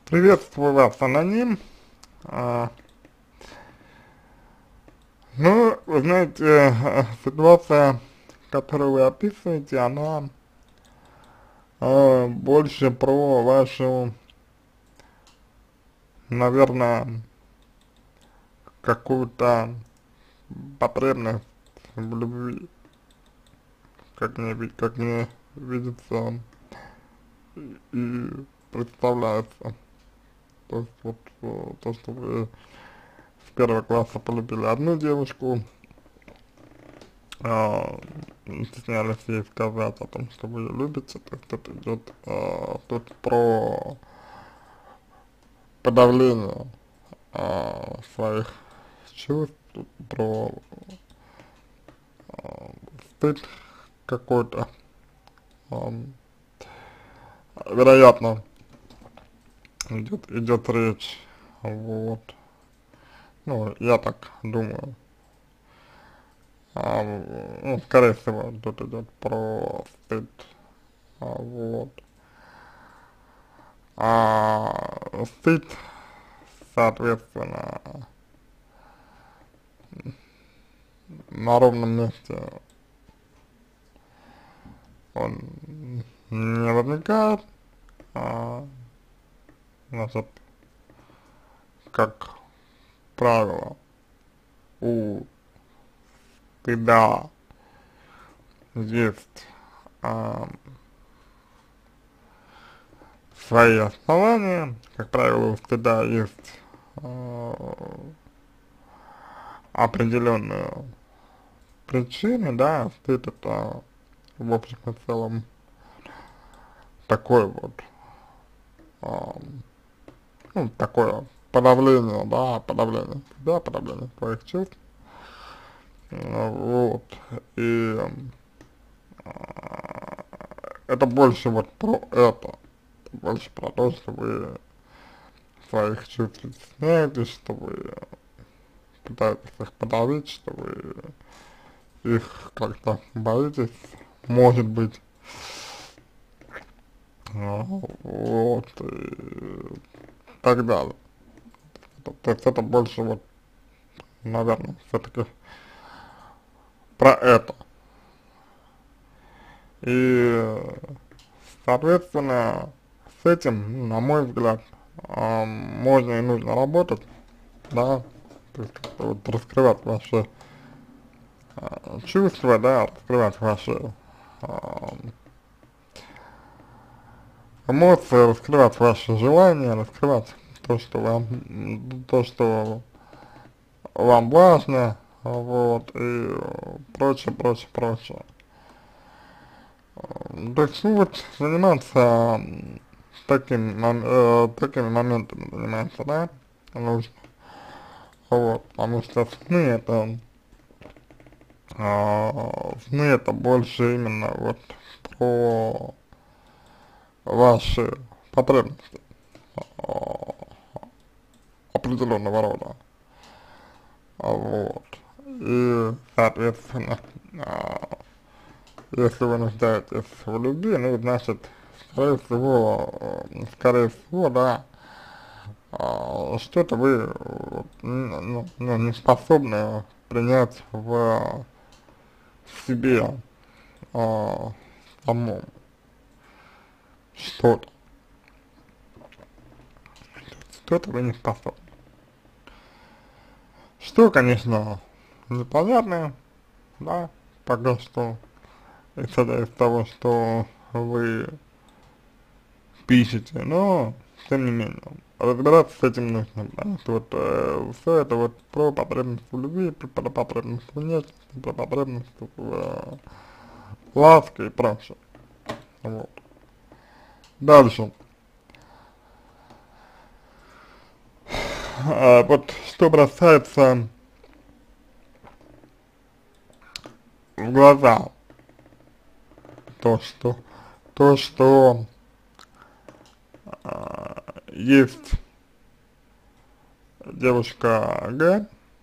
Приветствую вас, аноним. А, вы знаете, ситуация, которую вы описываете, она больше про вашу, наверное, какую-то потребность в любви, как мне видится и представляется. То есть вот то, что вы с первого класса полюбили одну девушку, а, стеснялись ей сказать о том, что вы ее любите, то есть это идет тут про подавление своих чувств, тут про стыд какой-то, ам, вероятно, идет речь, вот, ну, я так думаю, скорее всего, тут идет про стыд, вот, стыд, соответственно, на ровном месте он не возникает, а, значит, как правило, у стыда есть а, свои основания, как правило, у стыда есть определенные причины, да, стыд это в общем и целом такой вот, а, ну, такое подавление, да, подавление себя, подавление своих чувств, вот, и это больше вот про это, больше про то, что вы своих чувств стесняетесь, что вы пытаетесь их подавить, что вы их как-то боитесь, может быть, вот, и так далее. То есть это больше вот, наверное, все-таки про это. И, соответственно, с этим, на мой взгляд, можно и нужно работать, да, то есть как-то вот раскрывать ваши чувства, да, раскрывать ваши а, эмоции, раскрывать ваши желания, раскрывать то, что вам важно, вот, и прочее, прочее, прочее. То есть, ну вот, заниматься такими моментами заниматься, да, нужно, вот, потому что сны это больше именно вот про ваши потребности а, определенного рода, вот, и, соответственно, а, если вы нуждаетесь в любви, ну, значит, скорее всего, да, что-то вы ну, не способны принять в себе а, самом что-то, что-то вы не способны. Что, конечно, непонятно, да, пока что, исходя из того, что вы пишете, но, тем не менее, разбираться с этим нужно, потому что вот все это вот про потребность в любви, про потребность в нежности, про потребность в ласке и прочее, вот. Дальше, вот что бросается в глаза, то, что, то, что есть девушка Г,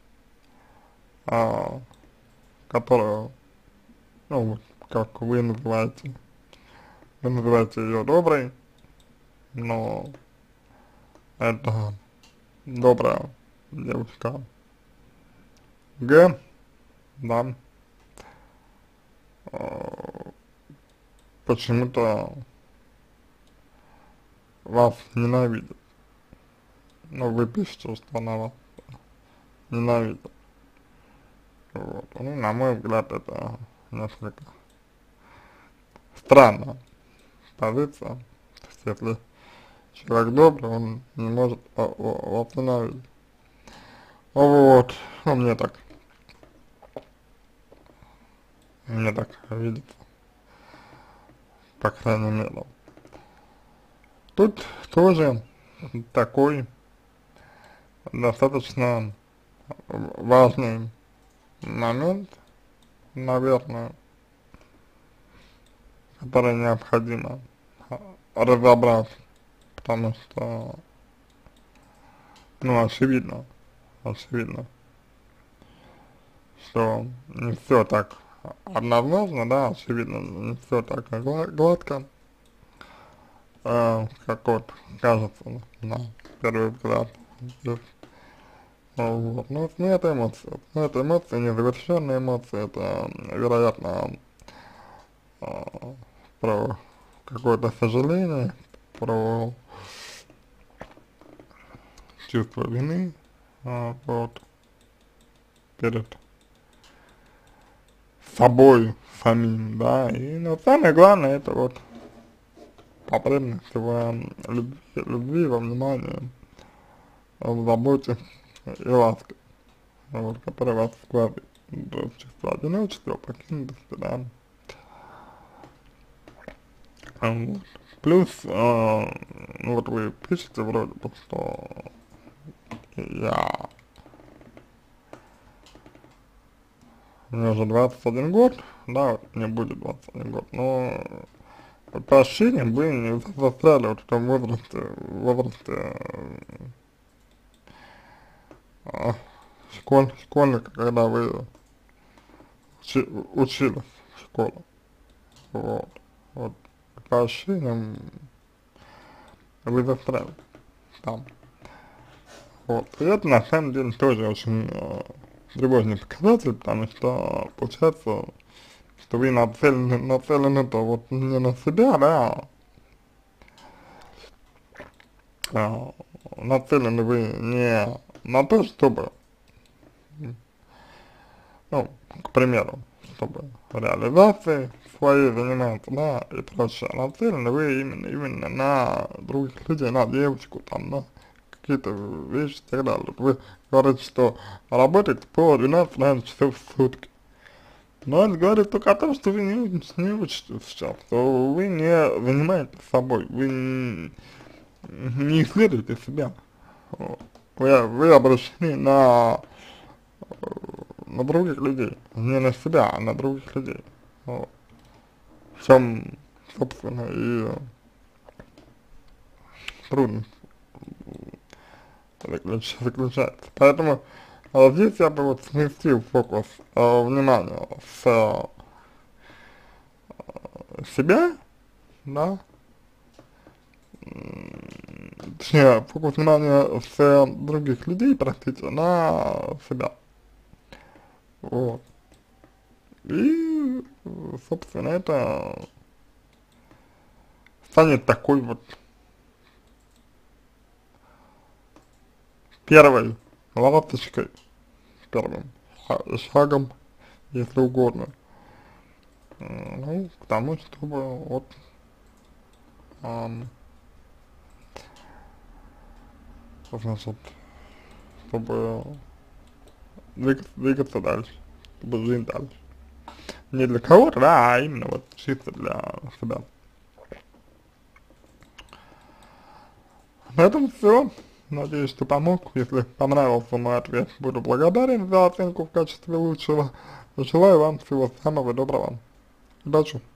а, которую, ну, вот, как вы называете ее доброй, но это добрая девушка. Г, да, э, почему-то вас ненавидит. Ну, вы пишете, что она вас ненавидит. Вот. Ну, на мой взгляд, это несколько странная позиция. То есть, если человек добрый, он не может вас ненавидеть. Вот, ну, мне так видится, по крайней мере. Тут тоже такой достаточно важный момент, наверное, который необходимо разобрать, потому что, ну, очевидно, что не все так однозначно, да, очевидно, не все так гладко, как вот кажется на первый взгляд. Вот. Но это эмоции. Но это эмоции, незавершенные эмоции, это, вероятно, про какое-то сожаление, про чувство вины, вот, перед собой самим, да, и, но самое главное, это вот потребность в любви, во внимании, в заботе и ласке, вот, которая вас складывает до чувства одиночества, покинутости, да. Вот. Плюс, ну вот вы пишете вроде бы, что мне уже 21 год, да, вот мне будет 21 год, но по ощущениям вы не застряли вот в том возрасте э, школьника, когда вы учились в школе, вот, по ощущениям вы застряли там, вот, и это на самом деле тоже очень тревожный показатель, потому что получается, что вы нацелены-то вот не на себя, да, нацелены вы не на то, чтобы, ну, к примеру, чтобы реализацией своей заниматься, да, и прочее, нацелены вы именно на других людей, на девочку, там, на какие-то вещи и так далее. Вы говорите, что работаете по 12 часов в сутки. Но это говорит только о том, что вы не учитесь сейчас, что вы не занимаетесь собой, вы не исследуете себя. Вот. Вы обращены на других людей, не на себя, а на других людей. Вот. В чем, собственно, и трудность заключается. Поэтому здесь я бы вот сместил фокус внимания с себя, да, точнее, фокус внимания с других людей, простите, на себя. Вот. И, собственно, это станет такой вот первой ласточкой, первым шагом, если угодно, ну, к тому, чтобы вот, значит, чтобы двигаться дальше, чтобы жить дальше. Не для кого-то, да, а именно вот чисто для себя. На этом все. Надеюсь, что помог. Если понравился мой ответ, буду благодарен за оценку в качестве лучшего. Желаю вам всего самого доброго. Удачи!